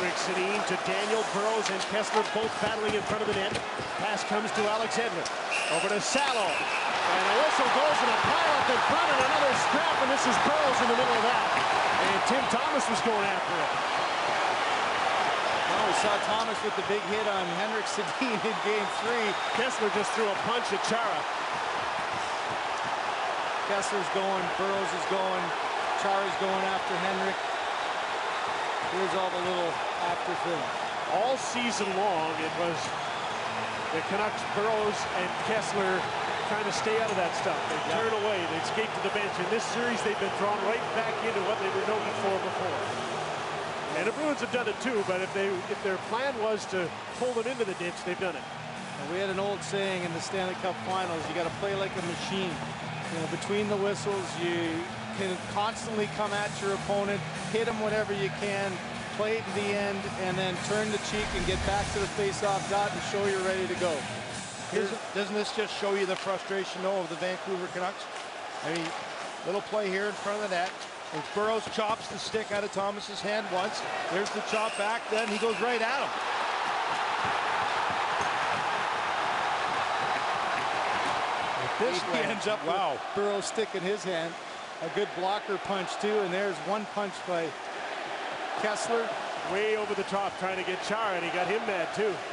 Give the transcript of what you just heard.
Henrik Sedin to Daniel. Burrows and Kessler both battling in front of the net. Pass comes to Alex Edler. Over to Salo. And a whistle goes and a pile up in front and another scrap, and this is Burrows in the middle of that. And Tim Thomas was going after it. Well, we saw Thomas with the big hit on Henrik Sedin in Game 3. Kessler just threw a punch at Chara. Kessler's going, Burrows is going, Chara's going after Henrik. Here's all the little after things. All season long, it was the Canucks, Burrows and Kessler trying to stay out of that stuff. They turn away, they escape to the bench. In this series, they've been drawn right back into what they were noted for before. And the Bruins have done it too, but if their plan was to pull them into the ditch, they've done it. And we had an old saying in the Stanley Cup Finals, you got to play like a machine. You know, between the whistles, you can constantly come at your opponent, hit them whenever you can, play it to the end, and then turn the cheek and get back to the face-off dot and show you're ready to go. Doesn't this just show you the frustration, though, of the Vancouver Canucks? I mean, little play here in front of the net. As Burrows chops the stick out of Thomas's hand once. There's the chop back, then he goes right at him. This he ends up with Burrows stick in his hand. A good blocker punch, too, and there's one punch by Kessler. Way over the top trying to get Chara, and he got him mad, too.